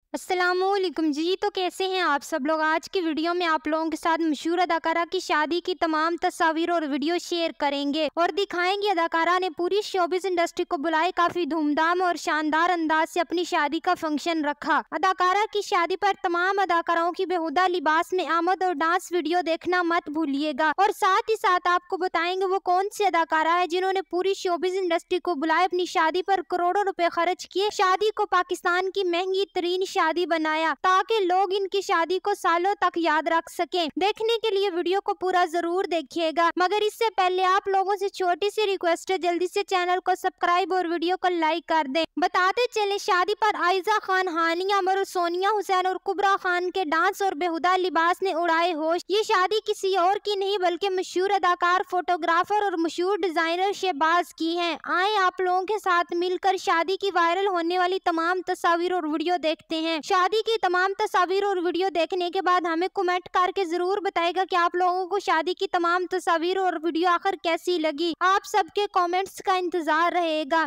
अस्सलामुअलैकुम जी। तो कैसे हैं आप सब लोग। आज की वीडियो में आप लोगों के साथ मशहूर अदाकारा की शादी की तमाम तस्वीर और वीडियो शेयर करेंगे और दिखाएंगे अदाकारा ने पूरी शोबिस इंडस्ट्री को बुलाए काफी धूमधाम और शानदार अंदाज से अपनी शादी का फंक्शन रखा। अदाकारा की शादी पर तमाम अदाकाराओं की बेहुदा लिबास में आमद और डांस वीडियो देखना मत भूलिएगा और साथ ही साथ आपको बताएंगे वो कौन सी अदाकारा है जिन्होंने पूरी शोबिस इंडस्ट्री को बुलाए अपनी शादी पर करोड़ों रुपए खर्च किए, शादी को पाकिस्तान की महंगी तरीन शादी बनाया ताकि लोग इनकी शादी को सालों तक याद रख सकें। देखने के लिए वीडियो को पूरा जरूर देखिएगा, मगर इससे पहले आप लोगों से छोटी सी रिक्वेस्ट है, जल्दी से चैनल को सब्सक्राइब और वीडियो को लाइक कर दें। बताते चले शादी पर आयजा खान, हानिया अमर, सोनिया हुसैन और कुबरा खान के डांस और बेहुदा लिबास ने उड़ाए होश। ये शादी किसी और की नहीं बल्कि मशहूर अदाकार, फोटोग्राफर और मशहूर डिजाइनर शहबाज की है। आए आप लोगों के साथ मिलकर शादी की वायरल होने वाली तमाम तस्वीर और वीडियो देखते हैं। शादी की तमाम तस्वीर और वीडियो देखने के बाद हमें कमेंट करके जरूर बताएगा कि आप लोगों को शादी की तमाम तस्वीर और वीडियो आखिर कैसी लगी। आप सबके कमेंट्स का इंतजार रहेगा।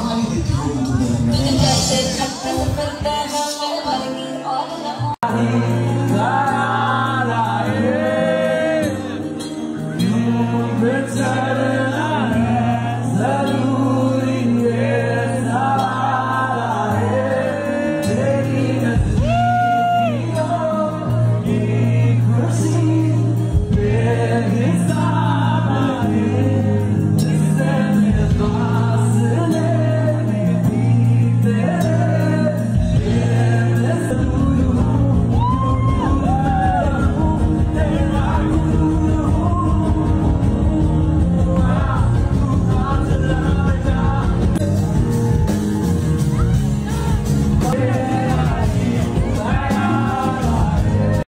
All